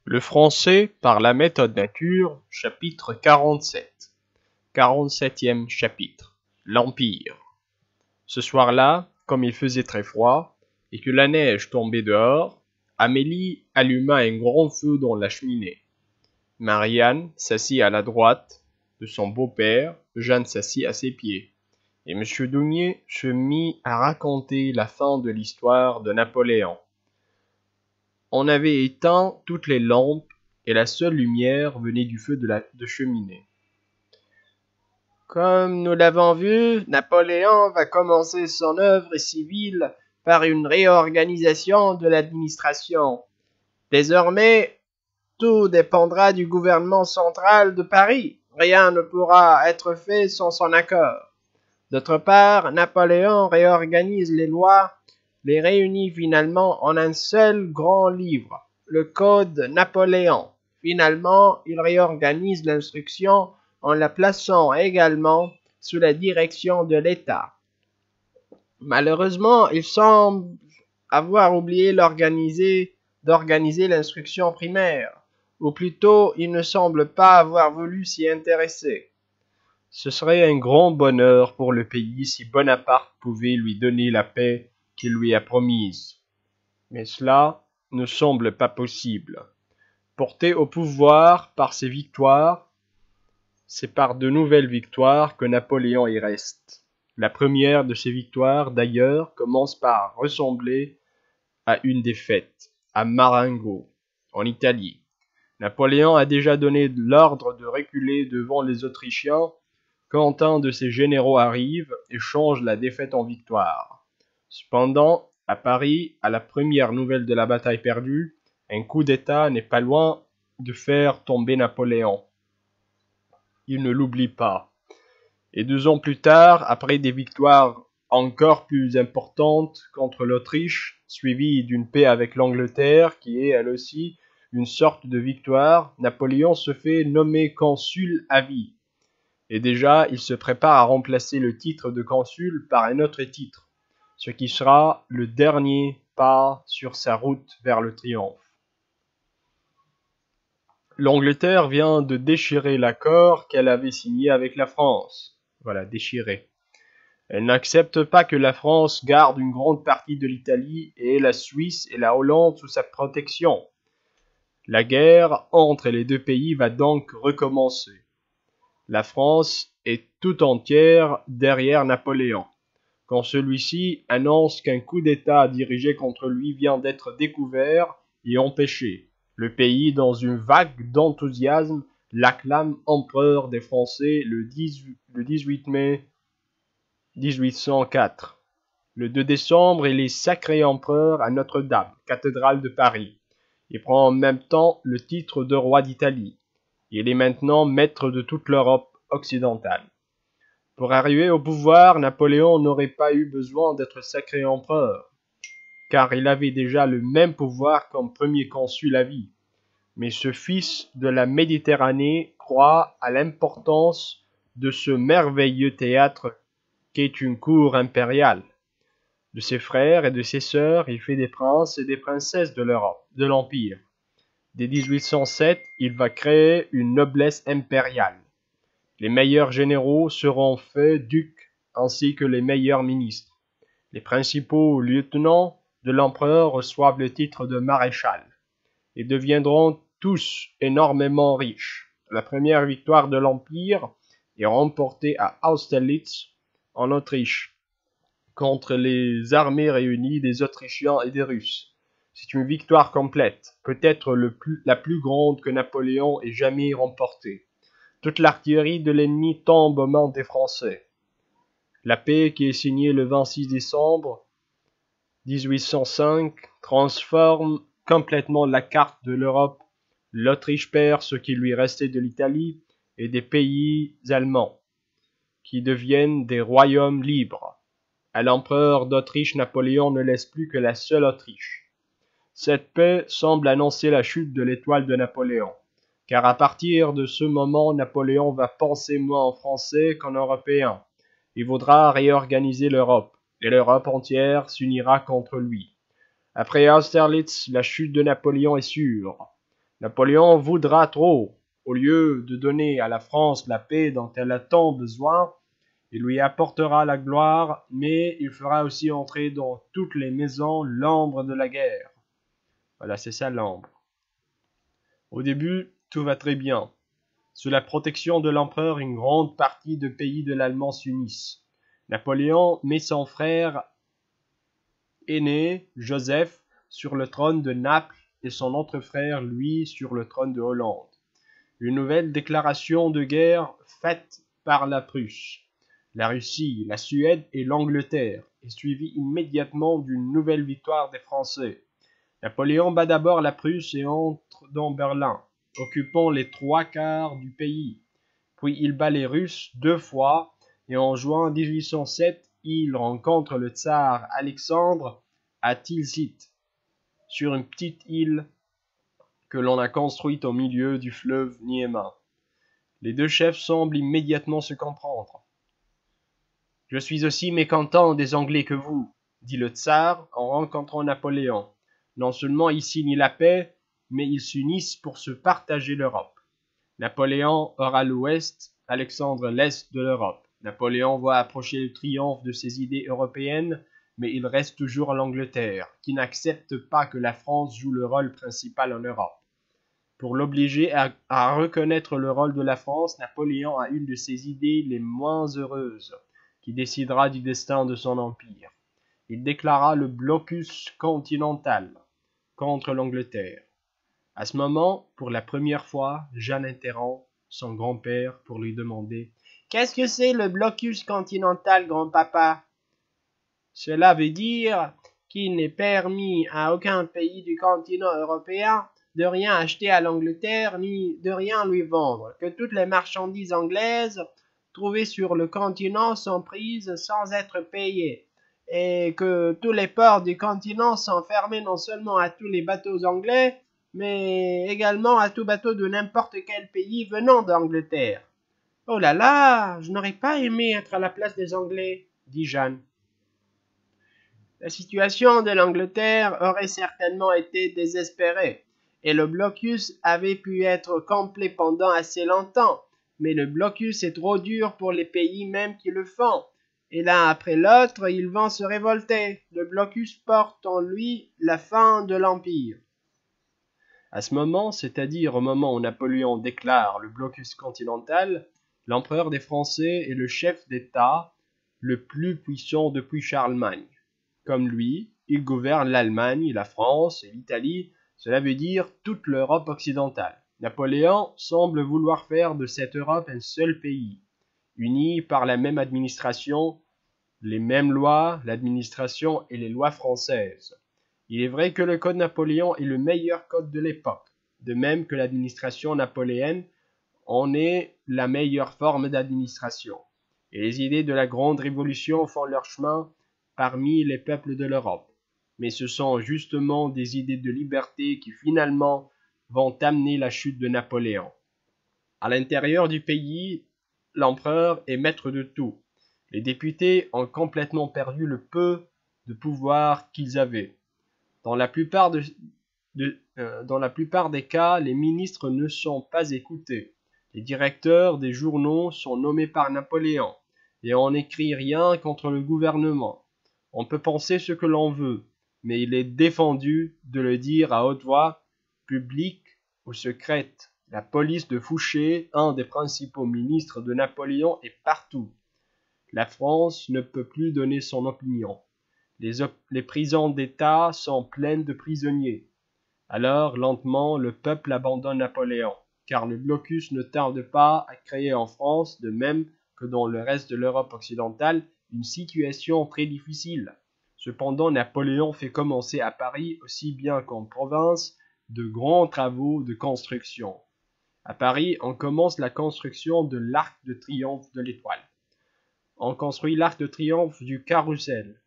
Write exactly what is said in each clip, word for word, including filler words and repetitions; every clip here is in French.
Le français par la méthode nature, chapitre quarante-sept. quarante-septième chapitre. L'Empire. Ce soir-là, comme il faisait très froid, et que la neige tombait dehors, Amélie alluma un grand feu dans la cheminée. Marianne s'assit à la droite de son beau-père, Jeanne s'assit à ses pieds, et M. Daumier se mit à raconter la fin de l'histoire de Napoléon. On avait éteint toutes les lampes et la seule lumière venait du feu de la de cheminée. Comme nous l'avons vu, Napoléon va commencer son œuvre civile par une réorganisation de l'administration. Désormais, tout dépendra du gouvernement central de Paris. Rien ne pourra être fait sans son accord. D'autre part, Napoléon réorganise les lois, les réunit finalement en un seul grand livre, le Code Napoléon. Finalement, il réorganise l'instruction en la plaçant également sous la direction de l'État. Malheureusement, il semble avoir oublié d'organiser l'instruction primaire, ou plutôt, il ne semble pas avoir voulu s'y intéresser. Ce serait un grand bonheur pour le pays si Bonaparte pouvait lui donner la paix qu'il lui a promise. Mais cela ne semble pas possible. Porté au pouvoir par ses victoires, c'est par de nouvelles victoires que Napoléon y reste. La première de ces victoires, d'ailleurs, commence par ressembler à une défaite, à Marengo, en Italie. Napoléon a déjà donné l'ordre de reculer devant les Autrichiens quand un de ses généraux arrive et change la défaite en victoire. Cependant, à Paris, à la première nouvelle de la bataille perdue, un coup d'État n'est pas loin de faire tomber Napoléon. Il ne l'oublie pas. Et deux ans plus tard, après des victoires encore plus importantes contre l'Autriche, suivies d'une paix avec l'Angleterre, qui est elle aussi une sorte de victoire, Napoléon se fait nommer consul à vie. Et déjà, il se prépare à remplacer le titre de consul par un autre titre, ce qui sera le dernier pas sur sa route vers le triomphe. L'Angleterre vient de déchirer l'accord qu'elle avait signé avec la France. Voilà, déchiré. Elle n'accepte pas que la France garde une grande partie de l'Italie et la Suisse et la Hollande sous sa protection. La guerre entre les deux pays va donc recommencer. La France est tout entière derrière Napoléon. Quand celui-ci annonce qu'un coup d'État dirigé contre lui vient d'être découvert et empêché, le pays, dans une vague d'enthousiasme, l'acclame empereur des Français le dix-huit mai mille huit cent quatre. Le deux décembre, il est sacré empereur à Notre-Dame, cathédrale de Paris. Il prend en même temps le titre de roi d'Italie. Il est maintenant maître de toute l'Europe occidentale. Pour arriver au pouvoir, Napoléon n'aurait pas eu besoin d'être sacré empereur, car il avait déjà le même pouvoir comme premier consul à vie. Mais ce fils de la Méditerranée croit à l'importance de ce merveilleux théâtre qu'est une cour impériale. De ses frères et de ses sœurs, il fait des princes et des princesses de l'Europe, de l'Empire. Dès dix-huit cent sept, il va créer une noblesse impériale. Les meilleurs généraux seront faits ducs, ainsi que les meilleurs ministres. Les principaux lieutenants de l'empereur reçoivent le titre de maréchal et deviendront tous énormément riches. La première victoire de l'Empire est remportée à Austerlitz, en Autriche, contre les armées réunies des Autrichiens et des Russes. C'est une victoire complète, peut-être le plus, la plus grande que Napoléon ait jamais remportée. Toute l'artillerie de l'ennemi tombe aux mains des Français. La paix qui est signée le vingt-six décembre mille huit cent cinq transforme complètement la carte de l'Europe. L'Autriche perd ce qui lui restait de l'Italie et des pays allemands, qui deviennent des royaumes libres. À l'empereur d'Autriche, Napoléon ne laisse plus que la seule Autriche. Cette paix semble annoncer la chute de l'étoile de Napoléon, car à partir de ce moment, Napoléon va penser moins en français qu'en européen. Il voudra réorganiser l'Europe, et l'Europe entière s'unira contre lui. Après Austerlitz, la chute de Napoléon est sûre. Napoléon voudra trop. Au lieu de donner à la France la paix dont elle a tant besoin, il lui apportera la gloire, mais il fera aussi entrer dans toutes les maisons l'ombre de la guerre. Voilà, c'est ça l'ombre. Au début, tout va très bien. Sous la protection de l'empereur, une grande partie de pays de l'Allemand s'unissent. Napoléon met son frère aîné, Joseph, sur le trône de Naples et son autre frère, lui, sur le trône de Hollande. Une nouvelle déclaration de guerre faite par la Prusse, la Russie, la Suède et l'Angleterre est suivie immédiatement d'une nouvelle victoire des Français. Napoléon bat d'abord la Prusse et entre dans Berlin, occupant les trois quarts du pays. Puis il bat les Russes deux fois et en juin mille huit cent sept, il rencontre le tsar Alexandre à Tilsit, sur une petite île que l'on a construite au milieu du fleuve Niemen. Les deux chefs semblent immédiatement se comprendre. « Je suis aussi mécontent des Anglais que vous, » dit le tsar en rencontrant Napoléon. Non seulement ils signent la paix, mais ils s'unissent pour se partager l'Europe. Napoléon aura l'ouest, Alexandre l'est de l'Europe. Napoléon voit approcher le triomphe de ses idées européennes, mais il reste toujours l'Angleterre, qui n'accepte pas que la France joue le rôle principal en Europe. Pour l'obliger à, à reconnaître le rôle de la France, Napoléon a une de ses idées les moins heureuses, qui décidera du destin de son empire. Il déclara le blocus continental contre l'Angleterre. À ce moment, pour la première fois, Jeanne interrompt son grand-père pour lui demander « Qu'est-ce que c'est le blocus continental, grand-papa » Cela veut dire qu'il n'est permis à aucun pays du continent européen de rien acheter à l'Angleterre ni de rien lui vendre, que toutes les marchandises anglaises trouvées sur le continent sont prises sans être payées, et que tous les ports du continent sont fermés non seulement à tous les bateaux anglais, mais également à tout bateau de n'importe quel pays venant d'Angleterre. « Oh là là, je n'aurais pas aimé être à la place des Anglais, » dit Jeanne. La situation de l'Angleterre aurait certainement été désespérée, et le blocus avait pu être complet pendant assez longtemps, mais le blocus est trop dur pour les pays même qui le font, et l'un après l'autre, ils vont se révolter. Le blocus porte en lui la fin de l'Empire. À ce moment, c'est-à-dire au moment où Napoléon déclare le blocus continental, l'empereur des Français est le chef d'État le plus puissant depuis Charlemagne. Comme lui, il gouverne l'Allemagne, la France et l'Italie, cela veut dire toute l'Europe occidentale. Napoléon semble vouloir faire de cette Europe un seul pays, uni par la même administration, les mêmes lois, l'administration et les lois françaises. Il est vrai que le code Napoléon est le meilleur code de l'époque, de même que l'administration napoléonienne en est la meilleure forme d'administration. Et les idées de la Grande Révolution font leur chemin parmi les peuples de l'Europe. Mais ce sont justement des idées de liberté qui finalement vont amener la chute de Napoléon. À l'intérieur du pays, l'empereur est maître de tout. Les députés ont complètement perdu le peu de pouvoir qu'ils avaient. Dans la plupart, de, de, euh, dans la plupart des cas, les ministres ne sont pas écoutés. Les directeurs des journaux sont nommés par Napoléon, et on n'écrit rien contre le gouvernement. On peut penser ce que l'on veut, mais il est défendu de le dire à haute voix, publique ou secrète. La police de Fouché, un des principaux ministres de Napoléon, est partout. La France ne peut plus donner son opinion. Les, op- les prisons d'État sont pleines de prisonniers. Alors, lentement, le peuple abandonne Napoléon, car le blocus ne tarde pas à créer en France, de même que dans le reste de l'Europe occidentale, une situation très difficile. Cependant, Napoléon fait commencer à Paris, aussi bien qu'en province, de grands travaux de construction. À Paris, on commence la construction de l'arc de triomphe de l'Étoile. On construit l'arc de triomphe du Carrousel,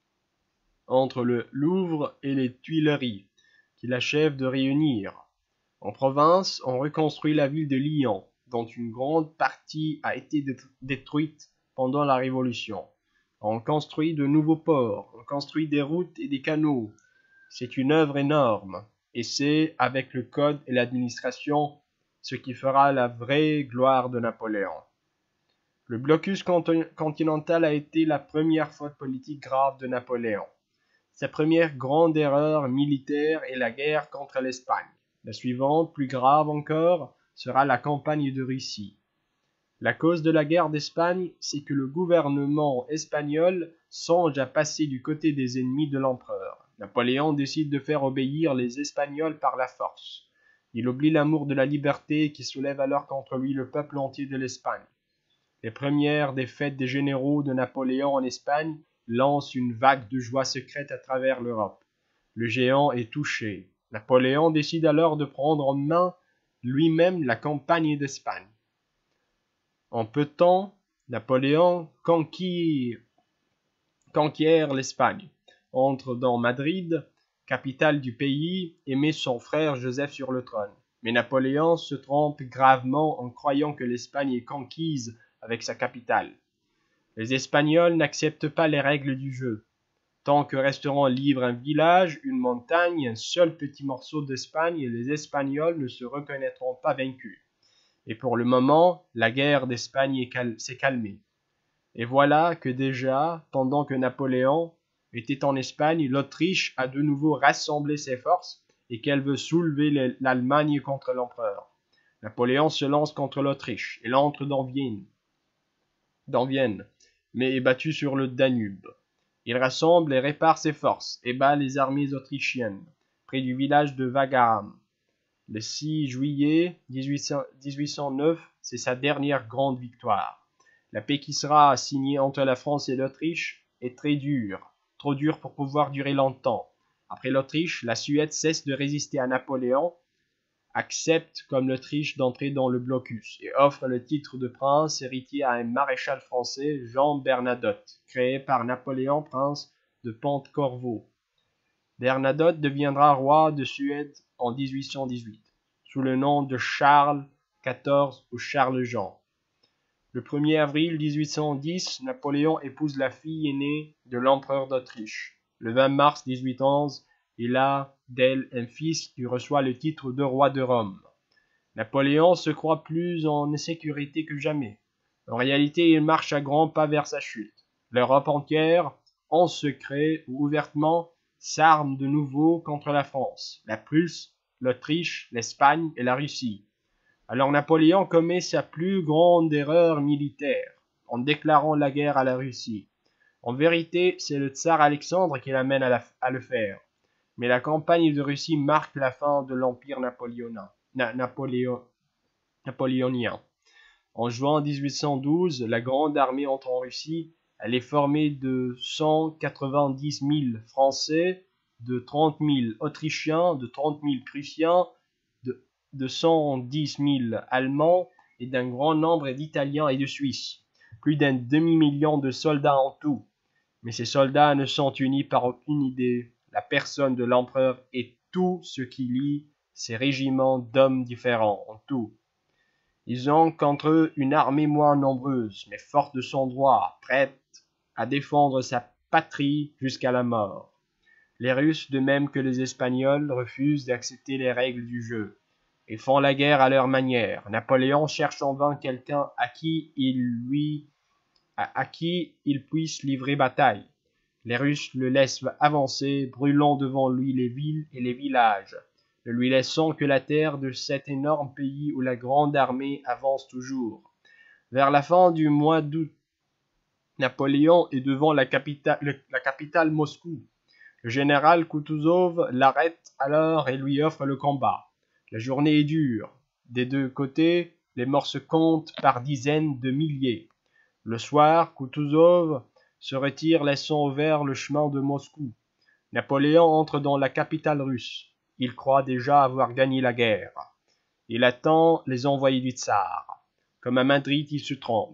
entre le Louvre et les Tuileries, qu'il achève de réunir. En province, on reconstruit la ville de Lyon, dont une grande partie a été détruite pendant la Révolution. On construit de nouveaux ports, on construit des routes et des canaux. C'est une œuvre énorme. Et c'est, avec le code et l'administration, ce qui fera la vraie gloire de Napoléon. Le blocus continental a été la première faute politique grave de Napoléon. Sa première grande erreur militaire est la guerre contre l'Espagne. La suivante, plus grave encore, sera la campagne de Russie. La cause de la guerre d'Espagne, c'est que le gouvernement espagnol songe à passer du côté des ennemis de l'empereur. Napoléon décide de faire obéir les Espagnols par la force. Il oublie l'amour de la liberté qui soulève alors contre lui le peuple entier de l'Espagne. Les premières défaites des généraux de Napoléon en Espagne lancent une vague de joie secrète à travers l'Europe. Le géant est touché. Napoléon décide alors de prendre en main lui-même la campagne d'Espagne. En peu de temps, Napoléon conquiert, conquiert l'Espagne, entre dans Madrid, capitale du pays, et met son frère Joseph sur le trône. Mais Napoléon se trompe gravement en croyant que l'Espagne est conquise avec sa capitale. Les Espagnols n'acceptent pas les règles du jeu. Tant que resteront libres un village, une montagne, un seul petit morceau d'Espagne, les Espagnols ne se reconnaîtront pas vaincus. Et pour le moment, la guerre d'Espagne s'est calmée. Et voilà que déjà, pendant que Napoléon était en Espagne, l'Autriche a de nouveau rassemblé ses forces et qu'elle veut soulever l'Allemagne contre l'empereur. Napoléon se lance contre l'Autriche et entre dans Vienne, dans Vienne, mais est battu sur le Danube. Il rassemble et répare ses forces et bat les armées autrichiennes près du village de Wagram. Le six juillet mille huit cent neuf, c'est sa dernière grande victoire. La paix qui sera signée entre la France et l'Autriche est très dure, trop dure pour pouvoir durer longtemps. Après l'Autriche, la Suède cesse de résister à Napoléon, accepte comme l'Autriche d'entrer dans le blocus et offre le titre de prince héritier à un maréchal français, Jean Bernadotte, créé par Napoléon, prince de Pont-Corvo. Bernadotte deviendra roi de Suède en mille huit cent dix-huit, sous le nom de Charles quatorze ou Charles-Jean. Le premier avril mille huit cent dix, Napoléon épouse la fille aînée de l'empereur d'Autriche. Le vingt mars mille huit cent onze, il a d'elle un fils qui reçoit le titre de roi de Rome. Napoléon se croit plus en sécurité que jamais. En réalité, il marche à grands pas vers sa chute. L'Europe entière, en secret ou ouvertement, s'arme de nouveau contre la France, la Prusse, l'Autriche, l'Espagne et la Russie. Alors Napoléon commet sa plus grande erreur militaire, en déclarant la guerre à la Russie. En vérité, c'est le tsar Alexandre qui l'amène à, la, à le faire. Mais la campagne de Russie marque la fin de l'empire napoléonien. Na, Napoléon, napoléonien. En juin mille huit cent douze, la grande armée entre en Russie. Elle est formée de cent quatre-vingt-dix mille Français, de trente mille Autrichiens, de trente mille Prussiens, de, de cent dix mille Allemands et d'un grand nombre d'Italiens et de Suisses. Plus d'un demi-million de soldats en tout. Mais ces soldats ne sont unis par aucune idée, la personne de l'empereur et tout ce qui lie ces régiments d'hommes différents en tout. Ils ont contre eux une armée moins nombreuse, mais forte de son droit, prête à défendre sa patrie jusqu'à la mort. Les Russes, de même que les Espagnols, refusent d'accepter les règles du jeu et font la guerre à leur manière. Napoléon cherche en vain quelqu'un à qui il lui, à, à qui il puisse livrer bataille. Les Russes le laissent avancer, brûlant devant lui les villes et les villages, ne lui laissant que la terre de cet énorme pays où la grande armée avance toujours. Vers la fin du mois d'août, Napoléon est devant la capitale, la capitale Moscou. Le général Koutouzov l'arrête alors et lui offre le combat. La journée est dure. Des deux côtés, les morts se comptent par dizaines de milliers. Le soir, Koutouzov se retire laissant ouvert le chemin de Moscou. Napoléon entre dans la capitale russe. Il croit déjà avoir gagné la guerre. Il attend les envoyés du tsar. Comme à Madrid, il se trompe.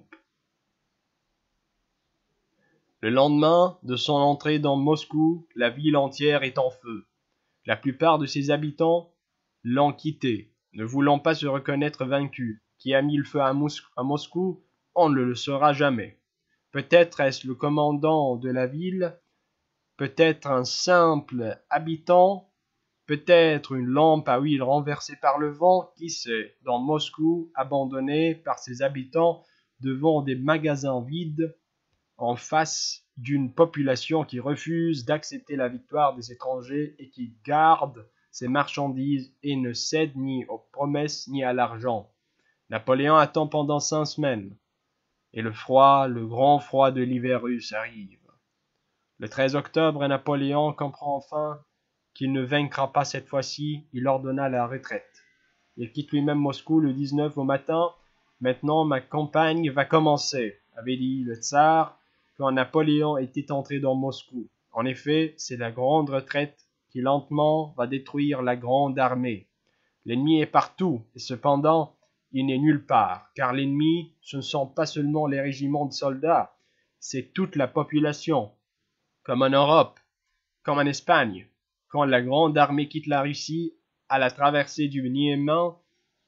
Le lendemain de son entrée dans Moscou, la ville entière est en feu. La plupart de ses habitants l'ont quitté, ne voulant pas se reconnaître vaincu. Qui a mis le feu à, Mos- à Moscou, on ne le saura jamais. Peut-être est-ce le commandant de la ville, peut-être un simple habitant, Peut-être une lampe à huile renversée par le vent, qui sait, dans Moscou, abandonnée par ses habitants devant des magasins vides, en face d'une population qui refuse d'accepter la victoire des étrangers et qui garde ses marchandises et ne cède ni aux promesses ni à l'argent. Napoléon attend pendant cinq semaines, et le froid, le grand froid de l'hiver russe arrive. Le treize octobre, Napoléon comprend enfin qu'il ne vaincra pas cette fois-ci, il ordonna la retraite. Il quitte lui-même Moscou le dix-neuf au matin. Maintenant, ma campagne va commencer, avait dit le tsar quand Napoléon était entré dans Moscou. En effet, c'est la grande retraite qui lentement va détruire la grande armée. L'ennemi est partout, et cependant, il n'est nulle part, car l'ennemi, ce ne sont pas seulement les régiments de soldats, c'est toute la population, comme en Europe, comme en Espagne. Quand la grande armée quitte la Russie à la traversée du Niemen,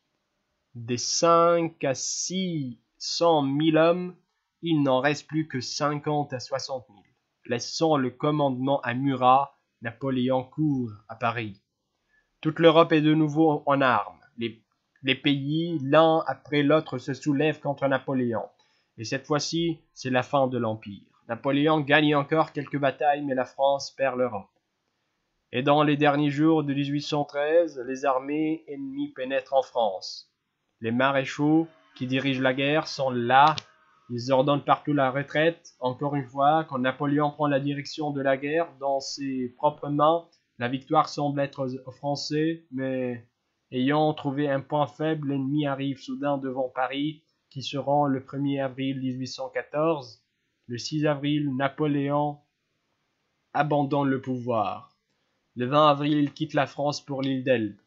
des cinq à six cent mille hommes, il n'en reste plus que cinquante à soixante mille. Laissant le commandement à Murat, Napoléon court à Paris. Toute l'Europe est de nouveau en armes. Les, les pays, l'un après l'autre, se soulèvent contre Napoléon. Et cette fois-ci, c'est la fin de l'Empire. Napoléon gagne encore quelques batailles, mais la France perd l'Europe. Et dans les derniers jours de dix-huit cent treize, les armées ennemies pénètrent en France. Les maréchaux qui dirigent la guerre sont là, ils ordonnent partout la retraite. Encore une fois, quand Napoléon prend la direction de la guerre dans ses propres mains, la victoire semble être aux Français, mais ayant trouvé un point faible, l'ennemi arrive soudain devant Paris, qui se rend le premier avril dix-huit cent quatorze. Le six avril, Napoléon abandonne le pouvoir. Le vingt avril, il quitte la France pour l'île d'Elbe.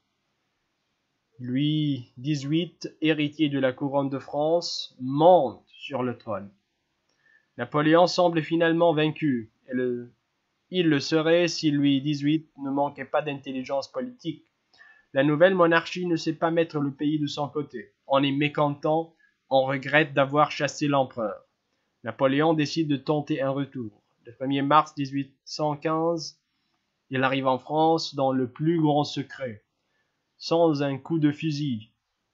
Louis dix-huit, héritier de la couronne de France, monte sur le trône. Napoléon semble finalement vaincu, et le... il le serait si Louis dix-huit ne manquait pas d'intelligence politique. La nouvelle monarchie ne sait pas mettre le pays de son côté. On est mécontent, on regrette d'avoir chassé l'empereur. Napoléon décide de tenter un retour. Le premier mars dix-huit cent quinze, il arrive en France dans le plus grand secret. Sans un coup de fusil.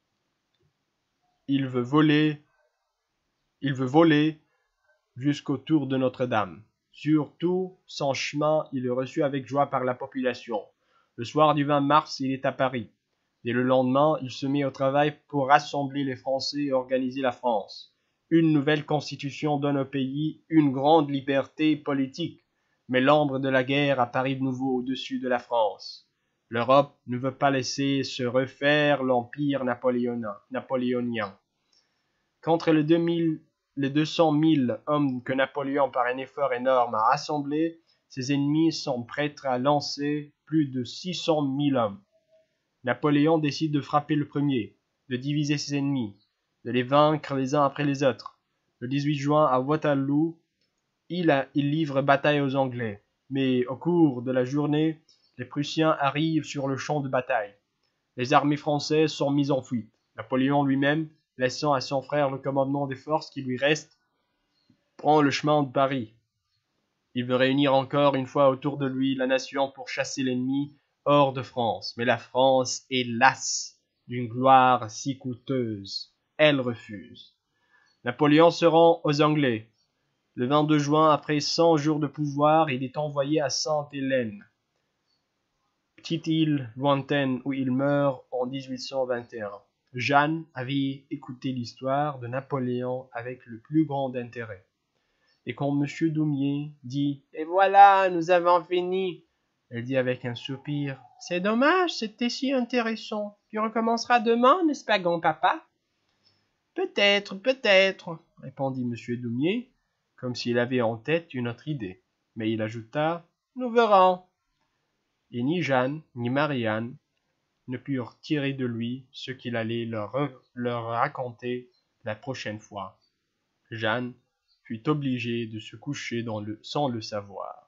Il veut voler, il veut voler jusqu'au tour de Notre-Dame. Surtout, son chemin, il est reçu avec joie par la population. Le soir du vingt mars, il est à Paris. Dès le lendemain, il se met au travail pour rassembler les Français et organiser la France. Une nouvelle constitution donne au pays une grande liberté politique, mais l'ombre de la guerre apparaît de nouveau au-dessus de la France. L'Europe ne veut pas laisser se refaire l'empire napoléonien. Contre les, deux mille, les deux cent mille hommes que Napoléon, par un effort énorme, a rassemblés, ses ennemis sont prêts à lancer plus de six cent mille hommes. Napoléon décide de frapper le premier, de diviser ses ennemis, de les vaincre les uns après les autres. Le dix-huit juin, à Waterloo, il, a, il livre bataille aux Anglais. Mais au cours de la journée, les Prussiens arrivent sur le champ de bataille. Les armées françaises sont mises en fuite. Napoléon lui-même, laissant à son frère le commandement des forces qui lui restent, prend le chemin de Paris. Il veut réunir encore une fois autour de lui la nation pour chasser l'ennemi hors de France. Mais la France est lasse d'une gloire si coûteuse. Elle refuse. Napoléon se rend aux Anglais. Le vingt-deux juin, après cent jours de pouvoir, il est envoyé à Sainte-Hélène, petite île lointaine où il meurt en dix-huit cent vingt et un. Jeanne avait écouté l'histoire de Napoléon avec le plus grand intérêt. Et quand M. Daumier dit « Et voilà, nous avons fini », elle dit avec un soupir « C'est dommage, c'était si intéressant. Tu recommenceras demain, n'est-ce pas, grand-papa ?»« Peut-être, peut-être, » répondit M. Daumier, comme s'il avait en tête une autre idée. Mais il ajouta « Nous verrons. » Et ni Jeanne, ni Marianne ne purent tirer de lui ce qu'il allait leur, leur raconter la prochaine fois. Jeanne fut obligée de se coucher dans le, sans le savoir.